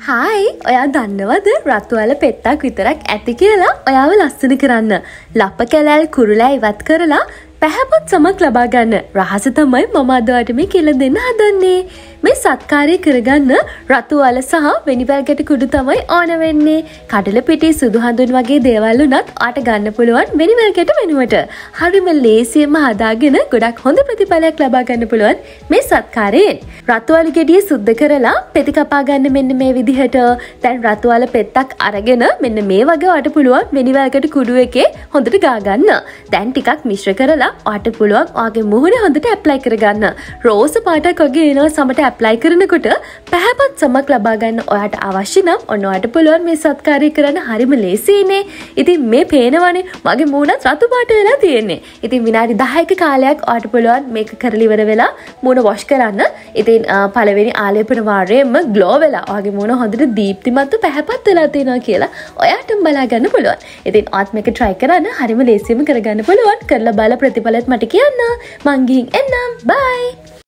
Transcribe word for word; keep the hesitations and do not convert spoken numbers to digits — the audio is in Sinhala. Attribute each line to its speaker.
Speaker 1: හායි ඔයා දන්නවද රතු වල පෙත්තක් විතරක් ඇති කියලා ඔයාව ලස්සන කරන්න ලප කැලෑල් කුරුලෑ ඉවත් කරලා පැහැපත් සමක් ලබා ගන්න රහස තමයි මම අද ඔයාලට මේ කියලා දෙන්න හදන්නේ මේ සත්කාරය කරගන්න රතු වල සහ වෙනිපැල් ගැට කුඩු තමයි ඕන වෙන්නේ කඩල පිටි සුදු හඳුන් වගේ දේවල් උනත් ඔයාට ගන්න පුළුවන් වෙනිපැල් ගැට වෙනුවට හරිම ලේසියෙන්ම හදාගෙන ගොඩක් හොඳ ප්‍රතිඵලයක් ලබා ගන්න පුළුවන් මේ සත්කාරයෙන් රතු වල ගෙඩිය සුද්ධ කරලා පෙති කපා ගන්න මෙන්න මේ විදිහට දැන් රතු වල පෙත්තක් අරගෙන මෙන්න මේ වගේ ඔයාට පුළුවන් වෙනිපැල් ගැට කුඩු එකේ හොඳට ගා ගන්න දැන් ටිකක් මිශ්‍ර කරලා ඔයාට පුළුවන් ඔයාගේ මුහුණේ හොඳට ඇප්ලයි කරගන්න රෝස පාටක් වගේ එනවා සමට ඇප්ලයි කරනකොට පැහැපත් සමක් ලබා ගන්න ඔයාට අවශ්‍ය නම් ඔන්න ඔයාට පුළුවන් මේ සත්කාරය කරන්න හරිම ලේසියිනේ ඉතින් මේ පේනවනේ මගේ මූණත් රතු පාට වෙලා තියෙන්නේ ඉතින් විනාඩි දහයක කාලයක් ඔයාට පුළුවන් මේක කරලා ඉවර වෙලා මූණ වොෂ් කරන්න ඉතින් පළවෙනි ආලේපන වාරයේම ග්ලෝ වෙලා ඔයාගේ මූණ හොඳට දීප්තිමත්ව පැහැපත් වෙලා තියෙනවා කියලා ඔයාටම බලා ගන්න පුළුවන් ඉතින් ඔයාත් මේක try කරන්න හරිම ලේසියෙන්ම කරගන්න පුළුවන් කරලා බලලා ප්‍රතිඵල මට කියන්න මං ගිහින් එන්නම් බයි